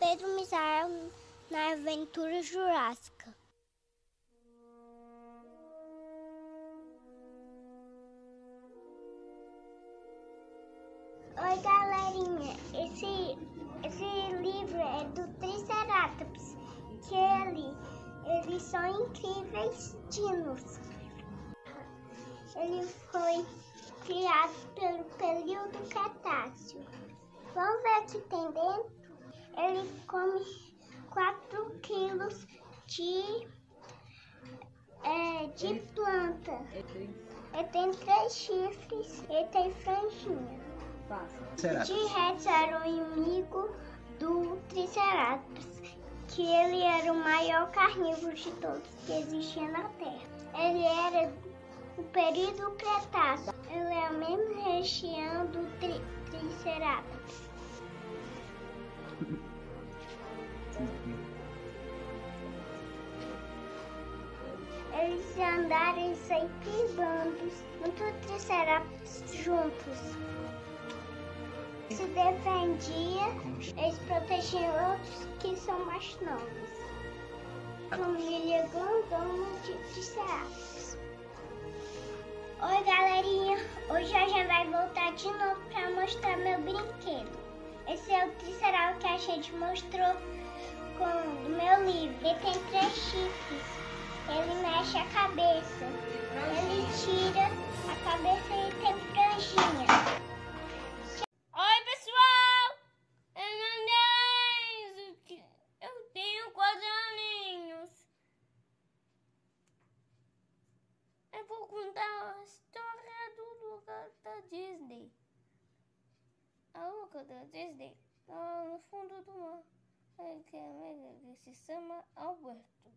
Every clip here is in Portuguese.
eternizaram na aventura jurássica. Oi, galerinha, esse livro é do Triceratops, que eles são incríveis dinos. Ele foi criado pelo período Cretáceo. Vamos ver o que tem dentro? Ele come 4 quilos de planta. Ele tem 3 chifres, ele tem franjinha. De reto era o inimigo do Triceratops, que ele era o maior carnívoro de todos que existia na Terra. Ele era o período Cretáceo. Ele é o mesmo região do Triceratops. Eles andaram sempre em bandos, muitos Triceratops juntos. Se defendia, eles protegiam outros que são mais novos. Família grandona de Triceratops. Oi, galerinha, hoje a gente vai voltar de novo para mostrar meu brinquedo. Esse é o Triceratops que a gente mostrou do meu livro. Ele tem 3 chifres, ele mexe a cabeça, ele tira a cabeça e tem franjinha. Oi, pessoal! Eu tenho 4 aninhos. Eu vou contar a história do lugar da Disney. A lugar da Disney lá no fundo do mar, que se chama Alberto.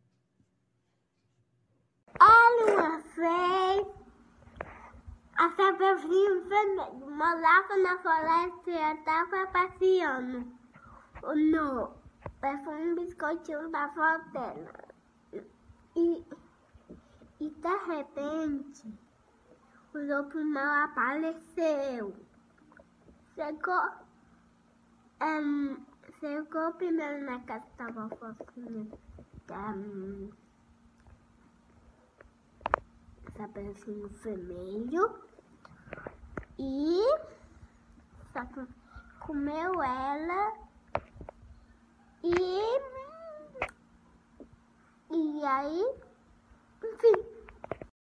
Olha uma vez, a Sabrazinho Vermelho morava na floresta e estava passeando no perfume biscoitinho da avó dela. E de repente, o lobo mal apareceu. Chegou primeiro na casa da vovozinha, Sabrazinho Vermelho, e comeu ela e aí, enfim.